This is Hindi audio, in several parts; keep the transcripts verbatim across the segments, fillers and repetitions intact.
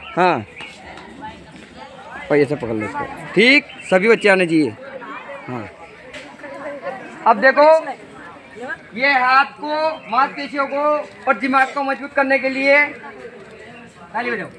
हाँ पहिए से पकड़ लो इसको। ठीक, सभी बच्चे आने चाहिए। हाँ अब देखो, ये हाथ को, मांसपेशियों को और दिमाग को मजबूत करने के लिए ताली बजाओ।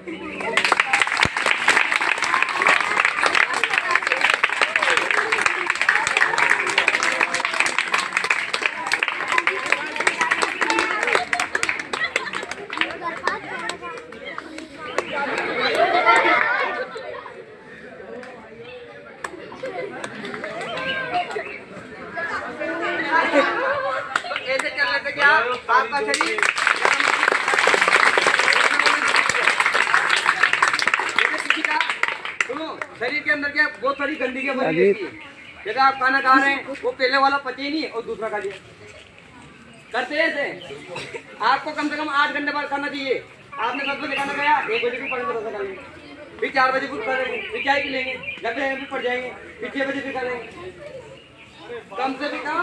ऐसे चलने से क्या आपका शरीर सुनो, शरीर के अंदर क्या बहुत सारी गंदगी भरी रहती है। जैसे आप खाना खा रहे हैं, वो पहले वाला पचे ही नहीं और दूसरा खा लिया। करते हैं ऐसे। आपको कम से कम आठ घंटे बाद खाना चाहिए। आपने दस बजे खाना खाया, एक बजे भी पानी का खा लेंगे, फिर चार बजे भी खा लेंगे, फिर चाय पी लेंगे, घर पे भी पड़ जाएंगे, फिर छह बजे भी खा लेंगे। कम से भी कम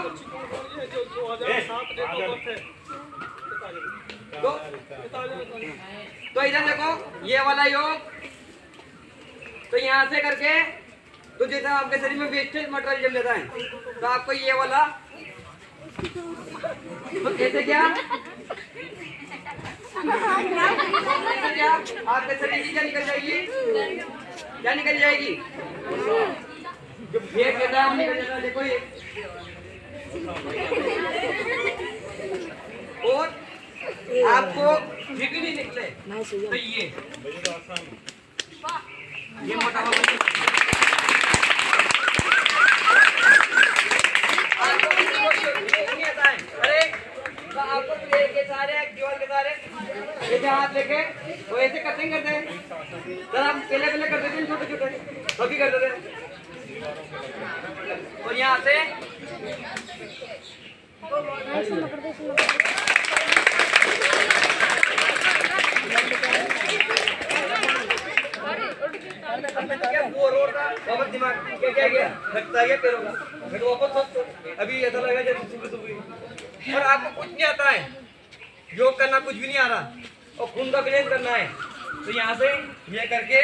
तो, तो इधर देखो, ये वाला योग तो यहाँ से करके तो जैसा आपके शरीर में वेस्टेज मटेरियल जम जाता है, तो आपको ये वाला तो कैसे क्या क्या आपके शरीर की क्या निकल जाएगी, क्या निकल जाएगी, जो फेंक देता है वो निकल जाता है। देखो ये, और आपको फिर भी नहीं निकले तो ये ये मोटापा नहीं आता है। अरे तो आपको के सारे दीवार के सारे ऐसे हाथ लेके वो ऐसे करते ही करते हैं। सर आप पहले पहले करते थे छोटे छोटे, अभी करते थे। और यहाँ से दिमाग क्या क्या गया लगता है पैरों का, फिर वापस अभी ऐसा लगा जैसे सुबह सुबह। और आपको कुछ नहीं आता है, योग करना कुछ भी नहीं आ रहा, और खून का बैलेंस करना है, तो यहाँ से ये करके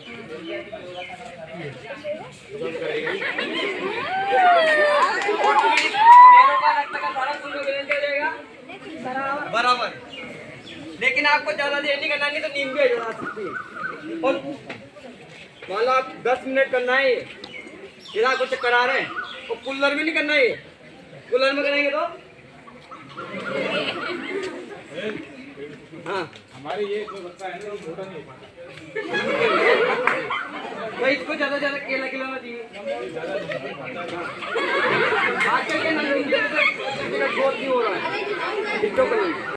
बराबर। लेकिन आपको ज्यादा देर नहीं करना, नहीं तो नींद भी आ सकती है। और मान लो आप दस मिनट करना है, ये कुछ चक्कर आ रहे हैं, और कूलर में नहीं करना है। कूलर में करेंगे तो हाँ हमारे ये जो बच्चा है ना वो छोटा नहीं हो पाता, तो इसको ज्यादा ज्यादा केला खिलाना चाहिए। आजकल के ना हो रहा है।